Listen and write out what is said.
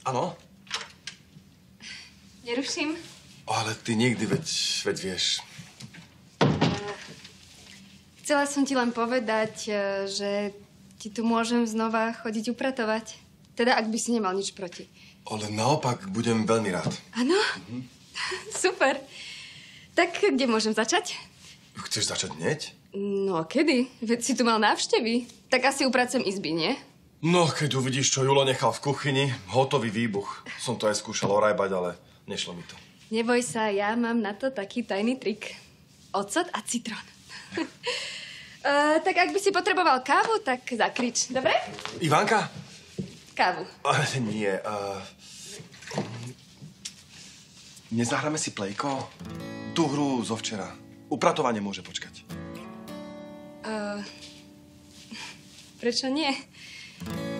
Áno? Neruším? Ale ty nikdy, veď vieš. Chcela som ti len povedať, že ti tu môžem znova chodiť upratovať. Teda, ak by si nemal nič proti. Ale naopak, budem veľmi rád. Áno? Super. Tak, kde môžem začať? Chceš začať hneď? No, kedy? Veď si tu mal návštevy. Tak asi upracujem izby, nie? No, keď uvidíš, čo Julo nechal v kuchyni, hotový výbuch. Som to aj skúšal orajbať, ale nešlo mi to. Neboj sa, ja mám na to taký tajný trik. Ocot a citrón. Tak ak by si potreboval kávu, tak zakrič. Dobre? Ivanka? Kávu. Nie. Nezahráme si plejko? Tú hru zo včera. Upratovanie môže počkať. Prečo nie?